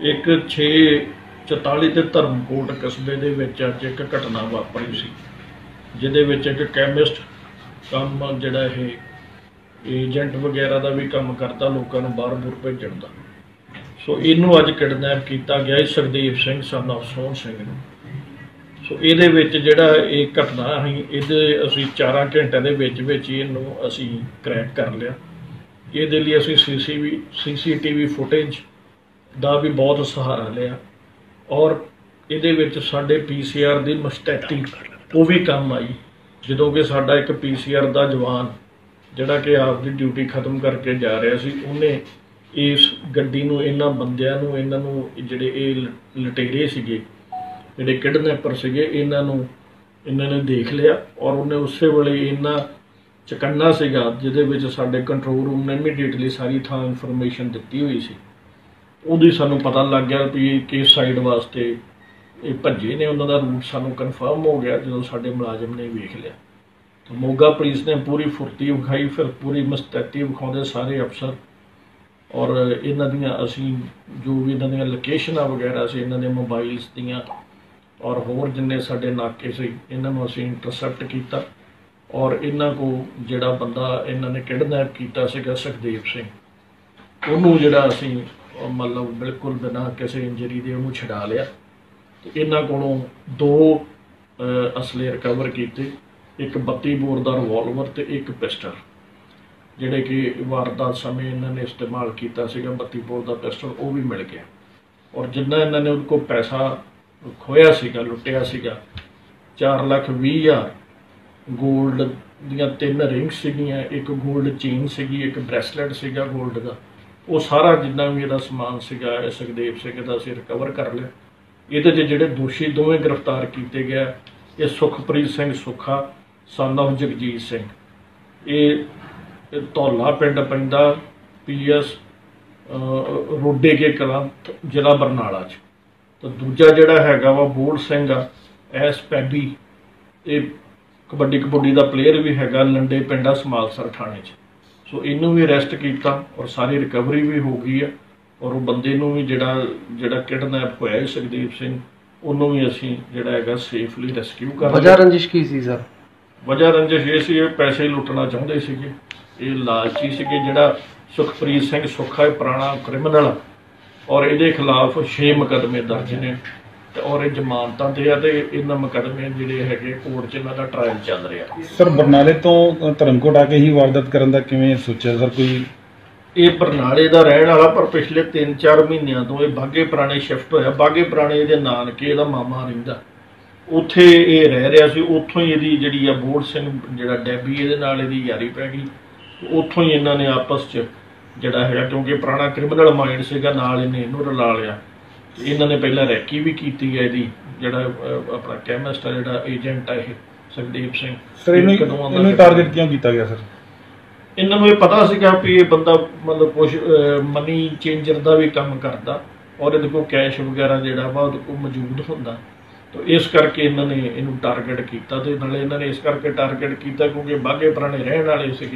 एक 6:44 ਤੇ ਧਰਮਕੋਟ ਕਸਬੇ ਦੇ ਵਿੱਚ ਅੱਜ ਇੱਕ ਘਟਨਾ ਵਾਪਰੀ ਸੀ, ਜਿਹਦੇ ਵਿੱਚ ਇੱਕ ਕੈਮਿਸਟ ਕੰਮ ਜਿਹੜਾ ਇਹ ਏਜੰਟ ਵਗੈਰਾ ਦਾ ਵੀ ਕੰਮ ਕਰਦਾ, ਲੋਕਾਂ ਨੂੰ ਬਾਹਰ ਬੂਰ ਭੇਜਣ ਦਾ। ਸੋ ਇਹਨੂੰ ਅੱਜ ਕਿਡਨੈਪ ਕੀਤਾ ਗਿਆ ਸਰਦੀਪ ਸਿੰਘ son of ਸੋਹਣ ਸਿੰਘ ਨੂੰ। ਸੋ ਇਹਦੇ ਵਿੱਚ ਜਿਹੜਾ ਇਹ ਘਟਨਾ ਸੀ, ਇਹਦੇ ਅਸੀਂ 4 ਘੰਟਿਆਂ ਦੇ ਵਿੱਚ ਹੀ ਇਹਨੂੰ ਅਸੀਂ ਕਰੈਕ ਕਰ ਲਿਆ। ਇਹਦੇ ਲਈ ਅਸੀਂ CCTV ਫੁਟੇਜ ਦਾ ਵੀ ਬਹੁਤ ਸਹਾਰਾ ਲਿਆ, ਔਰ ਇਹਦੇ ਵਿੱਚ ਸਾਡੇ PCR ਦੀ ਮਸਟੈਟੀ ਉਹ ਵੀ ਕੰਮ ਆਈ, ਜਦੋਂ ਕਿ ਸਾਡਾ ਇੱਕ PCR ਦਾ ਜਵਾਨ ਜਿਹੜਾ ਕਿ ਆਪਦੀ ਡਿਊਟੀ ਖਤਮ ਕਰਕੇ ਜਾ ਰਿਹਾ ਸੀ, ਉਹਨੇ ਇਸ ਗੱਡੀ ਨੂੰ ਇਹਨਾਂ ਬੰਦਿਆਂ ਨੂੰ ਜਿਹੜੇ ਇਹ ਲਟੇਰੇ ਸੀਗੇ, ਜਿਹੜੇ ਕਿਡਨੈਪਰ ਸੀਗੇ, ਇਹਨਾਂ ਨੇ ਦੇਖ ਲਿਆ, ਔਰ ਉਹਨੇ ਉਸੇ ਵੇਲੇ ਇੰਨਾ ਚਕੰਨਾ ਸੀਗਾ ਜਿਹਦੇ ਵਿੱਚ ਸਾਡੇ ਕੰਟਰੋਲ ਰੂਮ ਨੇ ਇਮੀਡੀਏਟਲੀ ਸਾਰੀ ਥਾਂ ਇਨਫੋਰਮੇਸ਼ਨ ਦਿੱਤੀ ਹੋਈ ਸੀ। ਉਹਦੀ ਸਾਨੂੰ ਪਤਾ ਲੱਗ ਗਿਆ ਵੀ ਕਿਸ ਸਾਈਡ ਵਾਸਤੇ ਇਹ ਭੱਜੇ ਨੇ, ਉਹਨਾਂ ਦਾ ਰੂਟ ਸਾਨੂੰ ਕਨਫਰਮ ਹੋ ਗਿਆ ਜਦੋਂ ਸਾਡੇ ਮੁਲਾਜ਼ਮ ਨੇ ਵੇਖ ਲਿਆ। ਤਾਂ ਮੋਗਾ ਪੁਲਿਸ ਨੇ ਪੂਰੀ ਫੁਰਤੀ ਵਿਖਾਈ, ਫਿਰ ਪੂਰੀ ਮਸਤੈਤੀ ਵਿਖਾਉਂਦੇ ਸਾਰੇ ਅਫਸਰ, ਔਰ ਇਹਨਾਂ ਦੀਆਂ ਅਸੀਂ ਜੋ ਵੀ ਇਹਨਾਂ ਦੀਆਂ ਲੋਕੇਸ਼ਨਾਂ ਵਗੈਰਾ ਸੀ, ਇਹਨਾਂ ਦੇ ਮੋਬਾਈਲਸ ਦੀਆਂ, ਔਰ ਹੋਰ ਜਿੰਨੇ ਸਾਡੇ ਨਾਕੇ ਸੀ, ਇਹਨਾਂ ਨੂੰ ਅਸੀਂ ਇੰਟਰਸੈਪਟ ਕੀਤਾ। ਔਰ ਇਹਨਾਂ ਕੋਲ ਜਿਹੜਾ ਬੰਦਾ ਇਹਨਾਂ ਨੇ ਕਿਡਨੈਪ ਕੀਤਾ ਸੀਗਾ ਸੁਖਦੇਵ ਸਿੰਘ, ਉਹਨੂੰ ਜਿਹੜਾ ਅਸੀਂ ਮਤਲਬ ਬਿਲਕੁਲ ਬਿਨਾਂ ਕਿਸੇ ਇੰਜਰੀ ਦੇ ਉਹਨੂੰ ਛਡਾ ਲਿਆ। ਤੇ ਇਹਨਾਂ ਕੋਲੋਂ 2 ਅਸਲੇ ਰਿਕਵਰ ਕੀਤੇ, ਇੱਕ 32 ਬੋਰ ਦਾ ਰਿਵਾਲਵਰ ਤੇ ਇੱਕ ਪਿਸਟਲ, ਜਿਹੜੇ ਕਿ ਵਾਰਦਾਤ ਸਮੇਂ ਇਹਨਾਂ ਨੇ ਇਸਤੇਮਾਲ ਕੀਤਾ ਸੀਗਾ। 32 ਬੋਰ ਦਾ ਪਿਸਟਲ ਉਹ ਵੀ ਮਿਲ ਗਿਆ, ਔਰ ਜਿੰਨਾ ਇਹਨਾਂ ਨੇ ਉਹਦੇ ਕੋਲ ਪੈਸਾ ਖੋਇਆ ਸੀਗਾ, ਲੁੱਟਿਆ ਸੀਗਾ, 4,20,000 ਗੋਲਡ ਦੀਆਂ 3 ਰਿੰਗਸ ਸੀਗੀਆਂ, ਇੱਕ ਗੋਲਡ ਚੇਨ ਸੀਗੀ, ਇੱਕ ਬ੍ਰੈਸਲੈਟ ਸੀਗਾ ਗੋਲਡ ਦਾ, ਉਹ ਸਾਰਾ ਜਿੰਨਾ ਵੀ ਇਹਦਾ ਸਮਾਨ ਸੀਗਾ ਸੁਖਦੇਵ ਸਿੰਘ ਦਾ ਅਸੀਂ ਰਿਕਵਰ ਕਰ ਲਿਆ। ਇਹਦੇ 'ਚ ਜਿਹੜੇ ਦੋਸ਼ੀ ਦੋਵੇਂ ਗ੍ਰਿਫਤਾਰ ਕੀਤੇ ਗਏ, ਇਹ ਸੁਖਪ੍ਰੀਤ ਸਿੰਘ ਸੁੱਖਾ son of ਜਗਜੀਤ ਸਿੰਘ, ਇਹ ਧੌਲਾ ਪਿੰਡ ਪੈਂਦਾ PS ਰੋਡੇ ਕੇ ਕਲਾਂ ਜ਼ਿਲ੍ਹਾ ਬਰਨਾਲਾ 'ਚ। ਤਾਂ ਦੂਜਾ ਜਿਹੜਾ ਹੈਗਾ ਵਾ ਬੋੜ ਸਿੰਘ ਆ ਐਸ ਪੈਬੀ, ਇਹ ਕਬੱਡੀ ਦਾ ਪਲੇਅਰ ਵੀ ਹੈਗਾ, ਲੰਡੇ ਪਿੰਡਾ ਸਮਾਲਸਰ ਥਾਣੇ 'ਚ। ਸੋ ਇਹਨੂੰ ਵੀ ਅਰੈਸਟ ਕੀਤਾ, ਔਰ ਸਾਰੀ ਰਿਕਵਰੀ ਵੀ ਹੋ ਗਈ ਆ, ਔਰ ਉਹ ਬੰਦੇ ਨੂੰ ਵੀ ਜਿਹੜਾ ਕਿਡਨੈਪ ਹੋਇਆ ਹੈ ਸੁਖਦੇਵ ਸਿੰਘ, ਉਹਨੂੰ ਵੀ ਅਸੀਂ ਜਿਹੜਾ ਹੈਗਾ ਸੇਫਲੀ ਰੈਸਕਿਊ ਕਰ ਲਿਆ। ਵਜ੍ਹਾ ਰੰਜਿਸ਼ ਕੀ ਸੀ ਸਰ? ਵਜ੍ਹਾ ਰੰਜਿਸ਼ ਇਹ ਸੀ, ਇਹ ਪੈਸੇ ਲੁੱਟਣਾ ਚਾਹੁੰਦੇ ਸੀਗੇ, ਇਹ ਲਾਲਚੀ ਸੀਗੇ। ਜਿਹੜਾ ਸੁਖਪ੍ਰੀਤ ਸਿੰਘ ਸੁੱਖਾ ਪੁਰਾਣਾ ਕ੍ਰਿਮੀਨਲ, ਔਰ ਇਹਦੇ ਖਿਲਾਫ 6 ਮੁਕੱਦਮੇ ਦਰਜ ਨੇ, ਤੇ ਔਰ ਇਹ ਜ਼ਮਾਨਤਾਂ ਤੇ ਆ, ਤੇ ਇਹਨਾਂ ਮੁਕੱਦਮੇ ਜਿਹੜੇ ਹੈਗੇ ਕੋਰਟ 'ਚ ਇਹਨਾਂ ਦਾ ਟਰਾਇਲ ਚੱਲ ਰਿਹਾ। ਸਰ ਬਰਨਾਲੇ ਤੋਂ ਧਰਮਕੋਟ ਆ ਕੇ ਹੀ ਵਾਰਦਾਤ ਕਰਨ ਦਾ ਕਿਵੇਂ ਸੋਚਿਆ ਸਰ? ਕੋਈ ਇਹ ਬਰਨਾਲੇ ਦਾ ਰਹਿਣ ਵਾਲਾ, ਪਰ ਪਿਛਲੇ 3-4 ਮਹੀਨਿਆਂ ਤੋਂ ਇਹ ਬਾਘੇ ਪੁਰਾਣੇ ਸ਼ਿਫਟ ਹੋਇਆ। ਬਾਘੇ ਪੁਰਾਣੇ ਇਹਦੇ ਨਾਨਕੇ, ਇਹਦਾ ਮਾਮਾ ਰਹਿੰਦਾ ਉੱਥੇ, ਇਹ ਰਹਿ ਰਿਹਾ ਸੀ। ਉੱਥੋਂ ਹੀ ਇਹਦੀ ਜਿਹੜੀ ਆ ਬੋੜ ਸਿੰਘ ਜਿਹੜਾ ਡੈਬੀ, ਇਹਦੇ ਨਾਲ ਇਹਦੀ ਯਾਰੀ ਪੈ ਗਈ। ਉੱਥੋਂ ਹੀ ਇਹਨਾਂ ਨੇ ਆਪਸ 'ਚ ਜਿਹੜਾ ਹੈਗਾ, ਕਿਉਂਕਿ ਪੁਰਾਣਾ ਕ੍ਰਿਮੀਨਲ ਮਾਈਂਡ ਸੀਗਾ, ਨਾਲ ਇਹਨੂੰ ਰਲਾ ਲਿਆ। ਇਹਨਾਂ ਨੇ ਪਹਿਲਾਂ ਰੈਕੀ ਵੀ ਕੀਤੀ ਹੈ ਇਹਦੀ, ਜਿਹੜਾ ਆਪਣਾ ਕੈਮਿਸਟ ਆ, ਜਿਹੜਾ ਏਜੰਟ ਆ ਇਹ ਸੁਖਦੇਵ ਸਿੰਘ। ਸਰ ਇਹਨੂੰ ਟਾਰਗੇਟ ਕਿਉਂ ਕੀਤਾ ਗਿਆ ਸਰ? ਇਹਨਾਂ ਨੂੰ ਇਹ ਪਤਾ ਸੀਗਾ ਵੀ ਇਹ ਬੰਦਾ ਮਤਲਬ ਕੁਛ ਮਨੀ ਚੇਂਜਰ ਦਾ ਵੀ ਕੰਮ ਕਰਦਾ, ਔਰ ਇਹਦੇ ਕੋਲ ਕੈਸ਼ ਵਗੈਰਾ ਜਿਹੜਾ ਵਾ ਉਹਦੇ ਕੋਲ ਮੌਜੂਦ ਹੁੰਦਾ। ਤਾਂ ਇਸ ਕਰਕੇ ਇਹਨਾਂ ਨੇ ਇਹਨੂੰ ਟਾਰਗੇਟ ਕੀਤਾ। ਤੇ ਨਾਲੇ ਇਹਨਾਂ ਨੇ ਇਸ ਕਰਕੇ ਟਾਰਗੇਟ ਕੀਤਾ ਕਿਉਂਕਿ ਬਾਘੇ ਪੁਰਾਣੇ ਰਹਿਣ ਵਾਲੇ ਸੀਗੇ।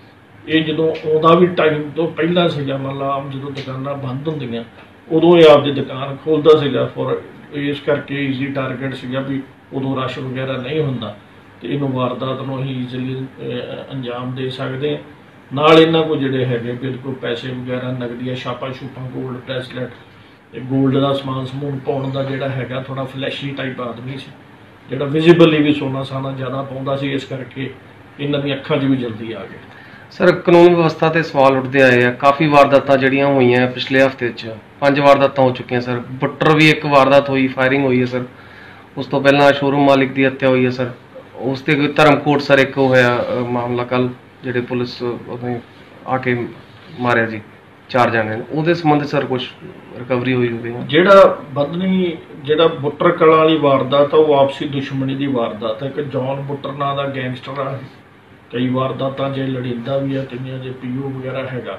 ਇਹ ਜਦੋਂ ਆਉਂਦਾ ਵੀ ਟਾਈਮ ਤੋਂ ਪਹਿਲਾਂ ਸੀਗਾ, ਮਤਲਬ ਆਮ ਜਦੋਂ ਦੁਕਾਨਾਂ ਬੰਦ ਹੁੰਦੀਆਂ ਉਦੋਂ ਇਹ ਆਪਦੀ ਦੁਕਾਨ ਖੋਲ੍ਹਦਾ ਸੀਗਾ, ਫੋਰ ਇਸ ਕਰਕੇ ਈਜ਼ੀ ਟਾਰਗੇਟ ਸੀਗਾ ਵੀ ਉਦੋਂ ਰਸ਼ ਵਗੈਰਾ ਨਹੀਂ ਹੁੰਦਾ, ਤੇ ਇਹਨੂੰ ਵਾਰਦਾਤ ਨੂੰ ਅਸੀਂ ਈਜ਼ੀਲੀ ਅੰਜਾਮ ਦੇ ਸਕਦੇ ਹਾਂ। ਨਾਲ ਇਹਨਾਂ ਕੋਲ ਜਿਹੜੇ ਹੈਗੇ ਵੀ ਇਹਦੇ ਕੋਲ ਪੈਸੇ ਵਗੈਰਾ, ਨਗਦੀਆਂ, ਛਾਪਾਂ, ਗੋਲਡ ਬ੍ਰੈਸਲੈਟ, ਤੇ ਗੋਲਡ ਦਾ ਸਮਾਨ ਪਾਉਣ ਦਾ ਜਿਹੜਾ ਹੈਗਾ, ਥੋੜ੍ਹਾ ਫਲੈਸ਼ੀ ਟਾਈਪ ਆਦਮੀ ਸੀ, ਜਿਹੜਾ ਵਿਜ਼ੀਬਲੀ ਵੀ ਸੋਨਾ ਸਾਨਾ ਜ਼ਿਆਦਾ ਪਾਉਂਦਾ ਸੀ, ਇਸ ਕਰਕੇ ਇਹਨਾਂ ਦੀਆਂ ਅੱਖਾਂ 'ਚ ਵੀ ਜਲਦੀ ਆ ਗਏ। ਸਰ ਕਾਨੂੰਨ ਵਿਵਸਥਾ ਤੇ ਸਵਾਲ ਉੱਠਦੇ ਆਏ ਆ, ਕਾਫੀ ਵਾਰਦਾਤਾਂ ਜਿਹੜੀਆਂ ਹੋਈਆਂ ਪਿਛਲੇ ਹਫ਼ਤੇ 'ਚ 5 ਵਾਰਦਾਤਾਂ ਹੋ ਚੁੱਕੀਆਂ ਸਰ। ਬੁੱਟਰ ਵੀ ਇੱਕ ਵਾਰਦਾਤ ਹੋਈ, ਫਾਇਰਿੰਗ ਹੋਈ ਹੈ ਸਰ। ਉਸ ਤੋਂ ਪਹਿਲਾਂ ਸ਼ੋਰੂਮ ਮਾਲਿਕ ਦੀ ਹੱਤਿਆ ਹੋਈ ਹੈ ਸਰ। ਉਸ 'ਤੇ ਕੋਈ ਧਰਮਕੋਟ ਸਰ ਇੱਕ ਹੋਇਆ ਮਾਮਲਾ ਕੱਲ੍ਹ, ਜਿਹੜੇ ਪੁਲਿਸ ਉਹਨੇ ਆ ਕੇ ਮਾਰਿਆ ਜੀ 4 ਜਣੇ ਨੇ, ਉਹਦੇ ਸੰਬੰਧ ਸਰ ਕੁਛ ਰਿਕਵਰੀ ਹੋਈ ਹੋਵੇ? ਜਿਹੜਾ ਬੁੱਟਰ ਕਲਾਂ ਵਾਲੀ ਵਾਰਦਾਤ ਆ, ਉਹ ਆਪਸੀ ਦੁਸ਼ਮਣੀ ਦੀ ਵਾਰਦਾਤ ਹੈ। ਇੱਕ ਜੌਨ ਬੁੱਟਰ ਨਾਂ ਦਾ ਗੈਂਗਸਟਰ ਆ, ਕਈ ਵਾਰਦਾਤਾਂ 'ਚ ਲੜੀਂਦਾ ਵੀ ਆ, ਕਈਆਂ 'ਚ PO ਵਗੈਰਾ ਹੈਗਾ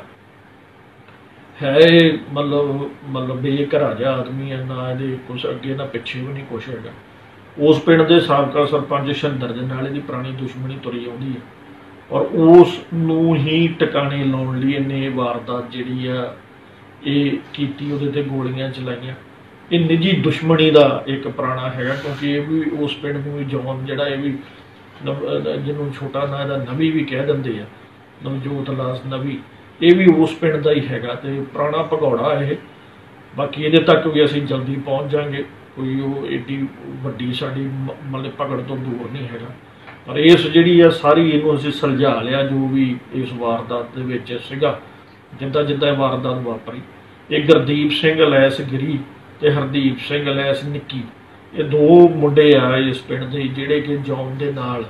ਹੈ। ਮਤਲਬ ਬੇਘਰਾ ਜਿਹਾ ਆਦਮੀ ਹੈ, ਨਾ ਇਹਦੇ ਕੁਛ ਅੱਗੇ ਨਾ ਪਿੱਛੇ ਵੀ ਨਹੀਂ ਕੁਛ ਹੈਗਾ। ਉਸ ਪਿੰਡ ਦੇ ਸਾਬਕਾ ਸਰਪੰਚ ਸ਼ਿੰਦਰ ਦੇ ਨਾਲ ਇਹਦੀ ਪੁਰਾਣੀ ਦੁਸ਼ਮਣੀ ਤੁਰੀ ਆਉਂਦੀ ਹੈ, ਔਰ ਉਸ ਨੂੰ ਹੀ ਟਿਕਾਣੇ ਲਾਉਣ ਲਈ ਇਹਨੇ ਇਹ ਵਾਰਦਾਤ ਜਿਹੜੀ ਆ ਇਹ ਕੀਤੀ, ਉਹਦੇ ਤੇ ਗੋਲੀਆਂ ਚਲਾਈਆਂ। ਇਹ ਨਿੱਜੀ ਦੁਸ਼ਮਣੀ ਦਾ ਇੱਕ ਪੁਰਾਣਾ ਹੈਗਾ, ਕਿਉਂਕਿ ਇਹ ਵੀ ਉਸ ਪਿੰਡ ਨੂੰ ਵੀ ਜੌਨ ਜਿਹੜਾ ਇਹ ਵੀ ਜਿਹਨੂੰ ਛੋਟਾ ਨਾਂ ਇਹਦਾ ਨਵੀ ਵੀ ਕਹਿ ਦਿੰਦੇ ਆ, ਨਵਜੋਤ ਲਾਲ ਨਵੀ, ਇਹ ਵੀ ਉਸ ਪਿੰਡ ਦਾ ਹੀ ਹੈਗਾ ਤੇ ਪੁਰਾਣਾ ਭਗੌੜਾ ਇਹ। ਬਾਕੀ ਇਹਦੇ ਤੱਕ ਵੀ ਅਸੀਂ ਜਲਦੀ ਪਹੁੰਚ ਜਾਵਾਂਗੇ, ਕੋਈ ਉਹ ਏਡੀ ਵੱਡੀ ਸਾਡੀ ਮਤਲਬ ਪਕੜ ਤੋਂ ਦੂਰ ਨਹੀਂ ਹੈਗਾ। ਪਰ ਇਸ ਜਿਹੜੀ ਆ ਸਾਰੀ ਇਹਨੂੰ ਅਸੀਂ ਸੁਲਝਾ ਲਿਆ ਜੋ ਵੀ ਇਸ ਵਾਰਦਾਤ ਦੇ ਵਿੱਚ ਸੀਗਾ, ਜਿੱਦਾਂ ਜਿੱਦਾਂ ਇਹ ਵਾਰਦਾਤ ਵਾਪਰੀ। ਇਹ ਗੁਰਦੀਪ ਸਿੰਘ ਅਲੈਸ ਗਿਰੀ ਤੇ ਹਰਦੀਪ ਸਿੰਘ ਅਲੈਸ ਨਿੱਕੀ, ਇਹ ਦੋ ਮੁੰਡੇ ਆ ਇਸ ਪਿੰਡ ਦੇ ਜਿਹੜੇ ਕਿ ਜੌਨ ਦੇ ਨਾਲ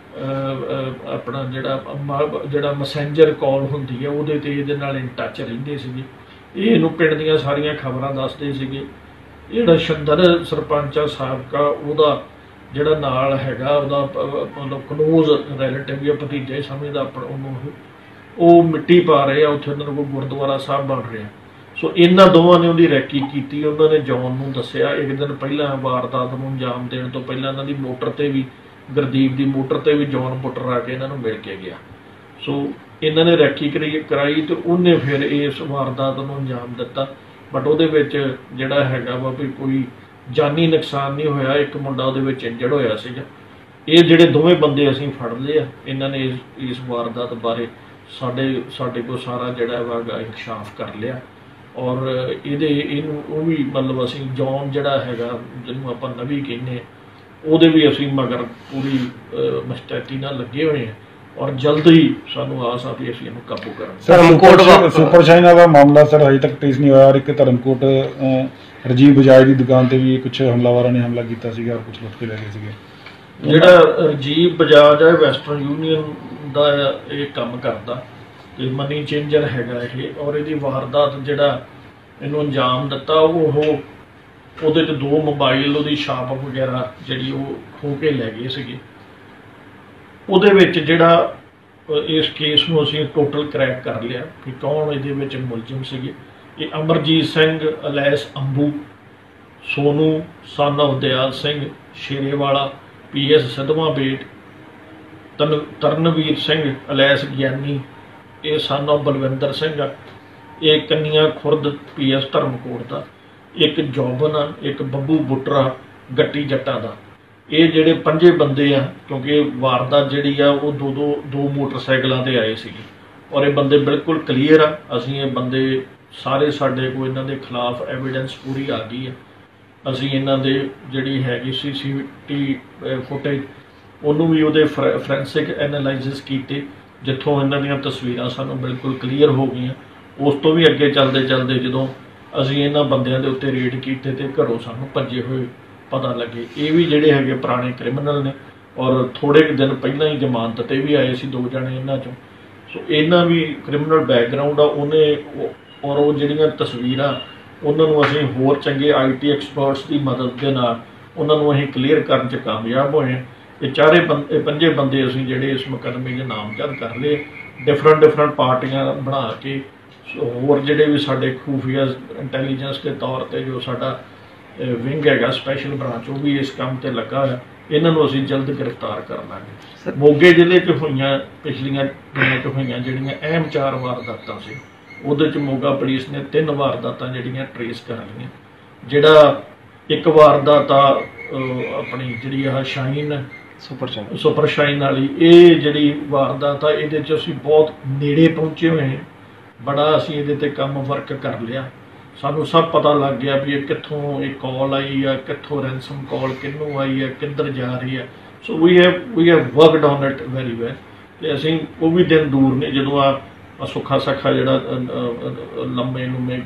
ਆਪਣਾ ਜਿਹੜਾ ਮੈਸੇਂਜਰ ਕਾਲ ਹੁੰਦੀ ਹੈ ਉਹਦੇ ਤੇ ਇਹਦੇ ਨਾਲ ਇਨ ਟੱਚ ਰਹਿੰਦੇ ਸੀਗੇ। ਇਹ ਇਹਨੂੰ ਪਿੰਡ ਦੀਆਂ ਸਾਰੀਆਂ ਖਬਰਾਂ ਦੱਸਦੇ ਸੀਗੇ। ਜਿਹੜਾ ਸ਼ੰਦਰ ਸਰਪੰਚ ਆ ਸਾਬਕਾ, ਉਹਦਾ ਜਿਹੜਾ ਨਾਲ ਹੈਗਾ ਉਹਦਾ ਮਤਲਬ ਕਲੋਜ਼ ਰਿਲੇਟਿਵ ਜਾਂ ਭਤੀਜਾ ਸਮਝਦਾ ਆਪਣਾ ਉਹਨੂੰ, ਉਹ ਮਿੱਟੀ ਪਾ ਰਹੇ ਆ ਉੱਥੇ, ਉਹਨਾਂ ਨੂੰ ਕੋਈ ਗੁਰਦੁਆਰਾ ਸਾਹਿਬ ਬਣ ਰਿਹਾ। ਸੋ ਇਹਨਾਂ ਦੋਵਾਂ ਨੇ ਉਹਦੀ ਰੈਕੀ ਕੀਤੀ। ਉਹਨਾਂ ਨੇ ਜੌਨ ਨੂੰ ਦੱਸਿਆ ਇੱਕ ਦਿਨ ਪਹਿਲਾਂ ਵਾਰਦਾਤ ਨੂੰ ਅੰਜਾਮ ਦੇਣ ਤੋਂ ਪਹਿਲਾਂ ਇਹਨਾਂ ਦੀ ਮੋਟਰ ਤੇ ਵੀ, ਗੁਰਦੀਪ ਦੀ ਮੋਟਰ ਤੇ ਵੀ ਜੌਨ ਪੁੱਟਰ ਆ ਕੇ ਇਹਨਾਂ ਨੂੰ ਮਿਲ ਕੇ ਗਿਆ। ਸੋ ਇਹਨਾਂ ਨੇ ਰੈਕੀ ਕਰਾਈ ਤੇ ਉਹਨੇ ਫਿਰ ਇਸ ਵਾਰਦਾਤ ਨੂੰ ਅੰਜਾਮ ਦਿੱਤਾ। ਬਟ ਉਹਦੇ ਵਿੱਚ ਜਿਹੜਾ ਹੈਗਾ ਵਾ ਵੀ ਕੋਈ ਜਾਨੀ ਨੁਕਸਾਨ ਨਹੀਂ ਹੋਇਆ, ਇੱਕ ਮੁੰਡਾ ਉਹਦੇ ਵਿੱਚ ਇੰਜਰਡ ਹੋਇਆ ਸੀਗਾ। ਇਹ ਜਿਹੜੇ ਦੋਵੇਂ ਬੰਦੇ ਅਸੀਂ ਫੜ ਲਏ ਆ, ਇਹਨਾਂ ਨੇ ਇਸ ਵਾਰਦਾਤ ਬਾਰੇ ਸਾਡੇ ਕੋਲ ਸਾਰਾ ਜਿਹੜਾ ਵਾ ਇਨਕਸ਼ਾਫ ਕਰ ਲਿਆ। ਔਰ ਇਹਨੂੰ ਉਹ ਵੀ ਮਤਲਬ ਅਸੀਂ ਜੌਨ ਜਿਹੜਾ ਹੈਗਾ ਜਿਹਨੂੰ ਆਪਾਂ ਨਵੀ ਕਹਿੰਦੇ, ਉਹਦੇ ਵੀ ਅਸੀਂ ਮਗਰ ਪੂਰੀ ਮੁਸਤੈਦੀ ਨਾਲ ਲੱਗੇ ਹੋਏ ਹਾਂ ਔਰ ਜਲਦ ਹੀ ਸਾਨੂੰ ਆਸ ਆ ਵੀ ਅਸੀਂ ਇਹਨੂੰ ਕਾਬੂ ਕਰਾਂਗੇ। ਸੁਪਰ ਸ਼ਾਈਨ ਦਾ ਮਾਮਲਾ ਸਰ ਹਜੇ ਤੱਕ ਟ੍ਰੇਸ ਨਹੀਂ ਹੋਇਆ ਔਰ ਇੱਕ ਧਰਮਕੋਟ ਰਜੀਵ ਬਜਾਜ ਦੀ ਦੁਕਾਨ ਤੇ ਵੀ ਕੁਝ ਹਮਲਾਵਰਾਂ ਨੇ ਹਮਲਾ ਕੀਤਾ ਸੀਗਾ ਔਰ ਕੁਝ ਲੁੱਟ ਕੇ ਲੈ ਗਏ ਸੀਗੇ। ਜਿਹੜਾ ਰਜੀਵ ਬਜਾਜ ਹੈ ਵੈਸਟਰਨ ਯੂਨੀਅਨ ਦਾ ਇਹ ਕੰਮ ਕਰਦਾ ਤੇ ਮਨੀ ਚੇਂਜਰ ਹੈਗਾ ਇਹ, ਔਰ ਇਹਦੀ ਵਾਰਦਾਤ ਜਿਹੜਾ ਇਹਨੂੰ ਅੰਜਾਮ ਦਿੱਤਾ ਉਹਦੇ 'ਚ 2 ਮੋਬਾਈਲ, ਉਹਦੀ ਸ਼ਾਪ ਵਗੈਰਾ ਜਿਹੜੀ ਉਹ ਖੋਹ ਕੇ ਲੈ ਗਏ ਸੀਗੇ। ਉਹਦੇ ਵਿੱਚ ਜਿਹੜਾ ਇਸ ਕੇਸ ਨੂੰ ਅਸੀਂ ਟੋਟਲ ਕਰੈਕ ਕਰ ਲਿਆ ਕਿ ਕੌਣ ਇਹਦੇ ਵਿੱਚ ਮੁਲਜ਼ਮ ਸੀਗੇ। ਇਹ Amarjit Singh alias Ambu, Sonu son of Dayal Singh Sherewala, PS Sidhwan Bet, Tarnveer Singh alias Giani, ਇਹ ਸਨ ਆਫ ਬਲਵਿੰਦਰ ਸਿੰਘ ਆ, ਇਹ ਕੰਨੀਆਂ ਖੁਰਦ PS ਧਰਮਕੋਟ ਦਾ, ਇੱਕ ਜੋਬਨ ਆ, ਇੱਕ ਬੱਬੂ ਬੁੱਟਰਾ ਗੱਟੀ ਜੱਟਾਂ ਦਾ। ਇਹ ਜਿਹੜੇ 5 ਬੰਦੇ ਆ, ਕਿਉਂਕਿ ਵਾਰਦਾਤ ਜਿਹੜੀ ਆ ਉਹ ਦੋ ਮੋਟਰਸਾਈਕਲਾਂ ਤੇ ਆਏ ਸੀਗੇ ਔਰ ਇਹ ਬੰਦੇ ਬਿਲਕੁਲ ਕਲੀਅਰ ਆ। ਅਸੀਂ ਇਹ ਬੰਦੇ ਸਾਰੇ ਸਾਡੇ ਕੋਲ ਇਹਨਾਂ ਦੇ ਖਿਲਾਫ ਐਵੀਡੈਂਸ ਪੂਰੀ ਆ ਗਈ ਹੈ। ਅਸੀਂ ਇਹਨਾਂ ਦੇ ਜਿਹੜੀ ਹੈਗੀ CCTV ਫੁਟੇਜ ਉਹਨੂੰ ਵੀ ਉਹਦੇ ਫੋਰੈਂਸਿਕ ਐਨਾਲਾਈਸਿਸ ਕੀਤੇ, ਜਿੱਥੋਂ ਇਹਨਾਂ ਦੀਆਂ ਤਸਵੀਰਾਂ ਸਾਨੂੰ ਬਿਲਕੁਲ ਕਲੀਅਰ ਹੋ ਗਈਆਂ। ਉਸ ਤੋਂ ਵੀ ਅੱਗੇ ਚੱਲਦੇ ਜਦੋਂ ਅਸੀਂ ਇਹਨਾਂ ਬੰਦਿਆਂ ਦੇ ਉੱਤੇ ਰੇਡ ਕੀਤੇ ਤੇ ਘਰੋਂ ਸਾਨੂੰ ਭੱਜੇ ਹੋਏ ਪਤਾ ਲੱਗੇ। ਇਹ ਵੀ ਜਿਹੜੇ ਹੈਗੇ ਪੁਰਾਣੇ ਕ੍ਰਿਮੀਨਲ ਨੇ ਔਰ ਥੋੜ੍ਹੇ ਕੁ ਦਿਨ ਪਹਿਲਾਂ ਹੀ ਜ਼ਮਾਨਤ ਤੇ ਵੀ ਆਏ ਸੀ 2 ਜਣੇ ਇਹਨਾਂ 'ਚੋਂ। ਸੋ ਇਹਨਾਂ ਵੀ ਕ੍ਰਿਮੀਨਲ ਬੈਕਗਰਾਊਂਡ ਆ ਔਰ ਉਹ ਜਿਹੜੀਆਂ ਤਸਵੀਰਾਂ ਉਹਨਾਂ ਨੂੰ ਅਸੀਂ ਹੋਰ ਚੰਗੇ IT ਐਕਸਪਰਟਸ ਦੀ ਮਦਦ ਦੇ ਨਾਲ ਉਹਨਾਂ ਨੂੰ ਅਸੀਂ ਕਲੀਅਰ ਕਰਨ 'ਚ ਕਾਮਯਾਬ ਹੋਏ ਹਾਂ। ਇਹ 5 ਬੰਦੇ ਅਸੀਂ ਜਿਹੜੇ ਇਸ ਮੁਕੱਦਮੇ 'ਚ ਨਾਮਜ਼ਦ ਕਰ ਲਏ, ਡਿਫਰੈਂਟ ਪਾਰਟੀਆਂ ਬਣਾ ਕੇ। ਹੋਰ ਜਿਹੜੇ ਵੀ ਸਾਡੇ ਖੂਫੀਆ ਇੰਟੈਲੀਜੈਂਸ ਦੇ ਤੌਰ ਤੇ ਜੋ ਸਾਡਾ ਵਿੰਗ ਹੈਗਾ ਸਪੈਸ਼ਲ ਬ੍ਰਾਂਚ, ਉਹ ਵੀ ਇਸ ਕੰਮ ਤੇ ਲੱਗਾ ਹੋਇਆ। ਇਹਨਾਂ ਨੂੰ ਅਸੀਂ ਜਲਦ ਗ੍ਰਿਫਤਾਰ ਕਰ ਲਾਂਗੇ। ਮੋਗੇ ਜ਼ਿਲ੍ਹੇ 'ਚ ਹੋਈਆਂ ਪਿਛਲੀਆਂ ਦਿਨਾਂ 'ਚ ਹੋਈਆਂ ਜਿਹੜੀਆਂ ਅਹਿਮ 4 ਵਾਰਦਾਤਾਂ ਸੀ, ਉਹਦੇ 'ਚ ਮੋਗਾ ਪੁਲਿਸ ਨੇ 3 ਵਾਰਦਾਤਾਂ ਜਿਹੜੀਆਂ ਟਰੇਸ ਕਰ ਲਈਆਂ। ਜਿਹੜਾ ਇੱਕ ਵਾਰਦਾਤ ਆ ਆਪਣੀ ਜਿਹੜੀ ਆਹ ਸ਼ਾਈਨ ਸੁਪਰ ਸ਼ਾਈਨ ਵਾਲੀ, ਇਹ ਜਿਹੜੀ ਵਾਰਦਾਤ ਆ ਇਹਦੇ 'ਚ ਅਸੀਂ ਬਹੁਤ ਨੇੜੇ ਪਹੁੰਚੇ ਹੋਏ ਹਾਂ। ਬੜਾ ਅਸੀਂ ਇਹਦੇ ਤੇ ਕੰਮ ਵਰਕ ਕਰ ਲਿਆ। ਸਾਨੂੰ ਸਭ ਪਤਾ ਲੱਗ ਗਿਆ ਵੀ ਇਹ ਕਿੱਥੋਂ ਇਹ ਕਾਲ ਆਈ ਆ, ਕਿੱਥੋਂ ਰੈਂਸਮ ਕਾਲ ਕਿਹਨੂੰ ਆਈ ਆ, ਕਿੱਧਰ ਜਾ ਰਹੀ ਆ। So we have worked on it very well. ਤੇ ਅਸੀਂ ਉਹ ਵੀ ਦਿਨ ਦੂਰ ਨੇ ਜਦੋਂ ਆ ਸੁੱਖਾ ਸੱਖਾ ਜਿਹੜਾ ਲੰਮੇ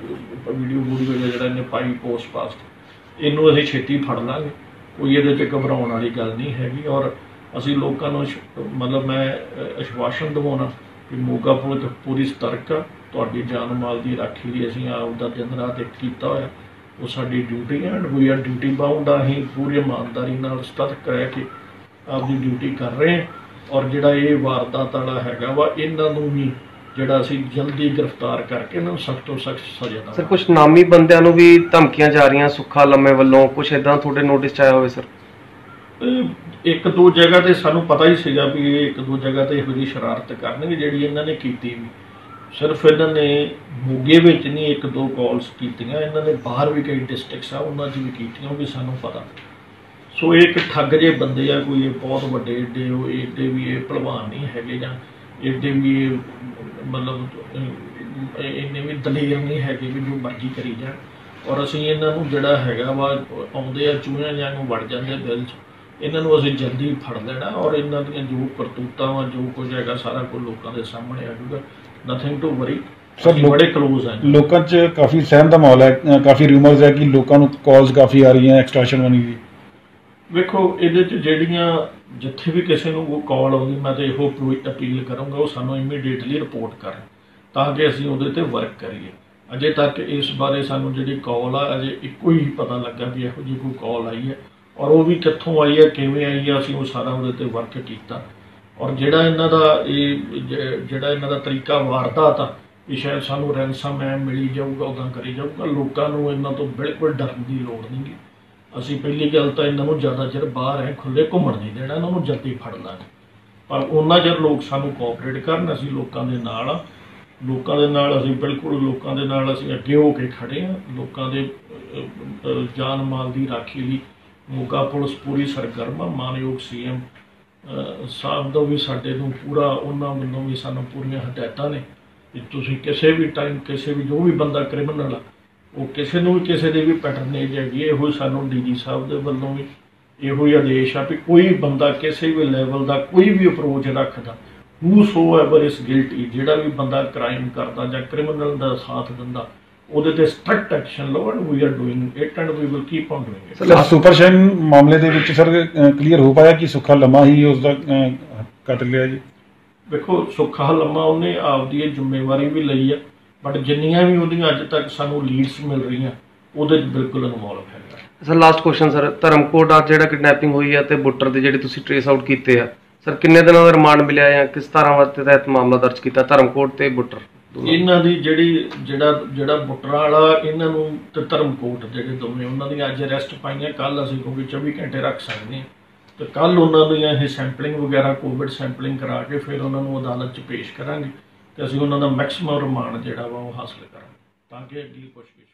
ਵੀਡੀਓ ਜਿਹੜਾ ਇਹਨੇ ਪਾਈ ਪੋਸਟ ਪਾਸਟ, ਇਹਨੂੰ ਅਸੀਂ ਛੇਤੀ ਫੜ ਲਾਂਗੇ। ਕੋਈ ਇਹਦੇ 'ਚ ਘਬਰਾਉਣ ਵਾਲੀ ਗੱਲ ਨਹੀਂ ਹੈਗੀ। ਔਰ ਅਸੀਂ ਲੋਕਾਂ ਨੂੰ ਮਤਲਬ ਮੈਂ ਆਸ਼ਵਾਸਨ ਦਿਵਾਉਣਾ ਕਿ ਮੋਗਾ ਪੁਲਿਸ ਪੂਰੀ ਸਤਰਕ ਆ। ਤੁਹਾਡੀ ਜਾਨ ਮਾਲ ਦੀ ਰਾਖੀ ਲਈ ਅਸੀਂ ਆਪਦਾ ਦਿਨ ਰਾਤ ਇੱਕ ਕੀਤਾ ਹੋਇਆ, ਉਹ ਸਾਡੀ ਡਿਊਟੀ ਹੈ and we are duty bound ਆ। ਅਸੀਂ ਪੂਰੀ ਇਮਾਨਦਾਰੀ ਨਾਲ ਸਤਰਕ ਰਹਿ ਕੇ ਆਪਦੀ ਡਿਊਟੀ ਕਰ ਰਹੇ ਹਾਂ। ਔਰ ਜਿਹੜਾ ਇਹ ਵਾਰਦਾਤ ਵਾਲਾ ਹੈਗਾ ਵਾ, ਇਹਨਾਂ ਨੂੰ ਵੀ ਜਿਹੜਾ ਅਸੀਂ ਜਲਦੀ ਗ੍ਰਿਫਤਾਰ ਕਰਕੇ ਇਹਨਾਂ ਨੂੰ ਸਖਤ ਤੋਂ ਸਖਤ ਸਜ਼ਾ ਦੇਵਾਂਗੇ। ਸਰ ਕੁਝ ਨਾਮੀ ਬੰਦਿਆਂ ਨੂੰ ਵੀ ਧਮਕੀਆਂ ਜਾ ਰਹੀਆਂ ਸੁੱਖਾ ਲੰਮੇ ਵੱਲੋਂ, ਕੁਝ ਇਦਾਂ ਤੁਹਾਡੇ ਨੋਟਿਸ 'ਚ ਆਇਆ ਹੋਵੇ ਸਰ? 1-2 ਜਗ੍ਹਾ ਤੇ ਸਾਨੂੰ ਪਤਾ ਹੀ ਸੀਗਾ ਵੀ ਇਹ 1-2 ਜਗ੍ਹਾ ਤੇ ਇਹੋ ਜਿਹੀ ਸ਼ਰਾਰਤ ਕਰਨਗੇ ਜਿਹੜੀ ਇਹਨਾਂ ਨੇ ਕੀਤੀ ਵੀ। ਸਿਰਫ ਇਹਨਾਂ ਨੇ ਮੋਗੇ ਵਿੱਚ ਨਹੀਂ ਇੱਕ ਦੋ ਕਾਲਸ ਕੀਤੀਆਂ, ਇਹਨਾਂ ਨੇ ਬਾਹਰ ਵੀ ਕਈ ਡਿਸਟ੍ਰਿਕਟਸ ਆ ਉਹਨਾਂ 'ਚ ਵੀ ਕੀਤੀਆਂ, ਉਹ ਵੀ ਸਾਨੂੰ ਪਤਾ। ਸੋ ਇਹ ਇੱਕ ਠੱਗ ਜੇ ਬੰਦੇ ਆ, ਕੋਈ ਇਹ ਬਹੁਤ ਵੱਡੇ ਏਡੇ ਉਹ ਏਡੇ ਵੀ ਇਹ ਭਲਵਾਨ ਨਹੀਂ ਹੈਗੇ, ਜਾਂ ਏਡੇ ਵੀ ਇਹ ਮਤਲਬ ਇੰਨੇ ਵੀ ਦਲੇਰ ਨਹੀਂ ਹੈਗੇ ਵੀ ਜੋ ਮਰਜ਼ੀ ਕਰੀ ਜਾਣ। ਔਰ ਅਸੀਂ ਇਹਨਾਂ ਨੂੰ ਜਿਹੜਾ ਹੈਗਾ ਵਾ ਆਉਂਦੇ ਆ ਚੂਹਿਆਂ ਵਾਂਗੂ ਵੜ ਜਾਂਦੇ ਦਿਲ 'ਚ, ਇਹਨਾਂ ਨੂੰ ਅਸੀਂ ਜਲਦੀ ਫੜ ਲੈਣਾ ਔਰ ਇਹਨਾਂ ਦੀਆਂ ਜੋ ਕਰਤੂਤਾਂ ਵਾ ਜੋ ਕੁਝ ਹੈਗਾ ਸਾਰਾ ਕੁਝ ਲੋਕਾਂ ਦੇ ਸਾਹਮਣੇ ਆ ਜਾਊਗਾ। ਨਥਿੰਗ ਟੂ ਵਰੀ ਸਰ, ਬੜੇ ਕਲੋਜ਼ ਆ। ਲੋਕਾਂ 'ਚ ਕਾਫੀ ਸਹਿਮ ਦਾ ਮਾਹੌਲ ਹੈ, ਕਾਫੀ ਰਿਊਮਰਸ ਹੈ ਕਿ ਲੋਕਾਂ ਨੂੰ ਕਾਲਸ ਕਾਫੀ ਆ ਰਹੀਆਂ ਐਕਸਟ੍ਰੈਸ਼ਨ ਮਨੀ ਦੀ। ਵੇਖੋ ਇਹਦੇ 'ਚ ਜਿਹੜੀਆਂ ਜਿੱਥੇ ਵੀ ਕਿਸੇ ਨੂੰ ਉਹ ਕਾਲ ਆਉਂਦੀ, ਮੈਂ ਤਾਂ ਇਹੋ ਅਪੀਲ ਕਰੂੰਗਾ ਉਹ ਸਾਨੂੰ ਇਮੀਡੀਏਟਲੀ ਰਿਪੋਰਟ ਕਰਨ ਤਾਂ ਕਿ ਅਸੀਂ ਉਹਦੇ 'ਤੇ ਵਰਕ ਕਰੀਏ। ਅਜੇ ਤੱਕ ਇਸ ਬਾਰੇ ਸਾਨੂੰ ਜਿਹੜੀ ਕਾਲ ਆ ਅਜੇ ਇੱਕੋ ਹੀ ਪਤਾ ਲੱਗਾ ਵੀ ਇਹੋ ਜਿਹੀ ਕੋਈ ਕਾਲ ਆਈ ਹੈ, ਔਰ ਉਹ ਵੀ ਕਿੱਥੋਂ ਆਈ ਹੈ ਕਿਵੇਂ ਆਈ ਹੈ, ਅਸੀਂ ਉਹ ਸਾਰਾ ਉਹਦੇ 'ਤੇ ਵਰਕ ਕੀਤਾ। ਔਰ ਜਿਹੜਾ ਇਹਨਾਂ ਦਾ ਤਰੀਕਾ ਵਾਰਦਾਤ ਆ ਵੀ ਸ਼ਾਇਦ ਸਾਨੂੰ ਰੈਂਸਮ ਮਿਲੀ ਜਾਊਗਾ, ਉੱਦਾਂ ਕਰੀ ਜਾਊਗਾ। ਲੋਕਾਂ ਨੂੰ ਇਹਨਾਂ ਤੋਂ ਬਿਲਕੁਲ ਡਰਨ ਦੀ ਲੋੜ ਨਹੀਂ ਗੀ। ਅਸੀਂ ਪਹਿਲੀ ਗੱਲ ਤਾਂ ਇਹਨਾਂ ਨੂੰ ਜ਼ਿਆਦਾ ਚਿਰ ਬਾਹਰ ਖੁੱਲ੍ਹੇ ਘੁੰਮਣ ਨਹੀਂ ਦੇਣਾ, ਇਹਨਾਂ ਨੂੰ ਜਲਦੀ ਫੜ ਲਾਂਗੇ। ਪਰ ਉਹਨਾਂ ਚਿਰ ਲੋਕ ਸਾਨੂੰ ਕੋਆਪਰੇਟ ਕਰਨ, ਅਸੀਂ ਲੋਕਾਂ ਦੇ ਨਾਲ ਆ, ਲੋਕਾਂ ਦੇ ਨਾਲ ਅਸੀਂ ਬਿਲਕੁਲ ਲੋਕਾਂ ਦੇ ਨਾਲ ਅਸੀਂ ਅੱਗੇ ਹੋ ਕੇ ਖੜ੍ਹੇ ਹਾਂ। ਲੋਕਾਂ ਦੇ ਜਾਨ ਮਾਲ ਦੀ ਰਾਖੀ ਲਈ ਮੋਗਾ ਪੁਲਿਸ ਪੂਰੀ ਸਰਗਰਮ ਆ। ਮਾਨਯੋਗ CM ਸਾਹਿਬ ਦਾ ਵੀ ਸਾਡੇ ਨੂੰ ਪੂਰਾ, ਉਹਨਾਂ ਵੱਲੋਂ ਵੀ ਸਾਨੂੰ ਪੂਰੀਆਂ ਹਦਾਇਤਾਂ ਨੇ ਕਿ ਤੁਸੀਂ ਕਿਸੇ ਵੀ ਟਾਈਮ ਕਿਸੇ ਵੀ ਜੋ ਵੀ ਬੰਦਾ ਕ੍ਰਿਮੀਨਲ ਆ ਉਹ ਕਿਸੇ ਨੂੰ ਵੀ ਕਿਸੇ ਦੇ ਵੀ ਪੈਟਰਨੇਜ ਹੈਗੀ, ਇਹੋ ਸਾਨੂੰ DG ਸਾਹਿਬ ਦੇ ਵੱਲੋਂ ਵੀ ਇਹੋ ਹੀ ਆਦੇਸ਼ ਆ ਵੀ ਕੋਈ ਬੰਦਾ ਕਿਸੇ ਵੀ ਲੈਵਲ ਦਾ ਕੋਈ ਵੀ ਅਪਰੋਚ ਰੱਖਦਾ, whosoever is guilty, ਜਿਹੜਾ ਵੀ ਬੰਦਾ ਕ੍ਰਾਈਮ ਕਰਦਾ ਜਾਂ ਕ੍ਰਿਮੀਨਲ ਦਾ ਸਾਥ ਦਿੰਦਾ ਉਹਦੇ ਤੇ ਸਟ੍ਰਿਕਟ ਐਕਸ਼ਨ ਲਓ। And we are doing it and we will keep on doing it. Sir, Supershine ਮਾਮਲੇ ਦੇ ਵਿੱਚ ਸਰ ਕਲੀਅਰ ਹੋ ਪਾਇਆ ਕਿ ਸੁੱਖਾ ਲੰਮਾ ਹੀ ਉਸ ਦਾ ਕਤਲ ਲਿਆ ਜੀ? ਵੇਖੋ ਸੁੱਖਾ ਲੰਮਾ ਉਹਨੇ ਆਪਦੀ ਇਹ ਜ਼ਿੰਮੇਵਾਰੀ ਵੀ ਲਈ ਆ, ਬਟ ਜਿੰਨੀਆਂ ਵੀ ਉਹਦੀਆਂ ਅੱਜ ਤੱਕ ਸਾਨੂੰ ਲੀਡਸ ਮਿਲ ਰਹੀਆਂ ਉਹਦੇ 'ਚ ਬਿਲਕੁਲ ਇਨਵੋਲਵ ਹੈਗਾ। Sir last question sir, Dharamkot ਅੱਜ ਜਿਹੜਾ ਕਿਡਨੈਪਿੰਗ ਹੋਈ ਹੈ ਤੇ ਬੁੱਟਰ ਦੇ ਜਿਹੜੇ ਤੁਸੀਂ ਟ੍ਰੇਸ ਆਊਟ ਕੀਤੇ ਆ ਸਰ, ਕਿੰਨੇ ਦਿਨਾਂ ਦਾ ਰਿਮਾਂਡ ਮਿਲਿਆ ਜਾਂ ਕਿਸ ਧਾਰਾਵਾਂ ਦੇ ਤਹਿਤ ਮਾਮਲਾ ਦਰਜ ਕੀਤਾ ਧਰਮਕੋਟ ਤੇ ਬੁੱਟਰ? ਇਹਨਾਂ ਦੀ ਜਿਹੜਾ ਬੁੱਟਰਾਂ ਵਾਲਾ ਇਹਨਾਂ ਨੂੰ ਤੇ ਧਰਮਕੋਟ ਜਿਹੜੇ ਦੋਵੇਂ ਉਹਨਾਂ ਦੀਆਂ ਅੱਜ ਅਰੈਸਟ ਪਾਈਆਂ। ਕੱਲ੍ਹ ਅਸੀਂ ਕਿਉਂਕਿ 24 ਘੰਟੇ ਰੱਖ ਸਕਦੇ ਹਾਂ ਤੇ ਕੱਲ੍ਹ ਉਹਨਾਂ ਦੀਆਂ ਇਹ ਸੈਂਪਲਿੰਗ ਵਗੈਰਾ ਕੋਵਿਡ ਸੈਂਪਲਿੰਗ ਕਰਾ ਕੇ ਫਿਰ ਉਹਨਾਂ ਨੂੰ ਅਦਾਲਤ 'ਚ ਪੇਸ਼ ਕਰਾਂਗੇ ਤੇ ਅਸੀਂ ਉਹਨਾਂ ਦਾ ਮੈਕਸਿਮਮ ਰਿਮਾਂਡ ਜਿਹੜਾ ਵਾ ਉਹ ਹਾਸਲ ਕਰਾਂਗੇ ਤਾਂ ਕਿ ਅਗਲੀ ਪੁੱਛਗਿੱਛ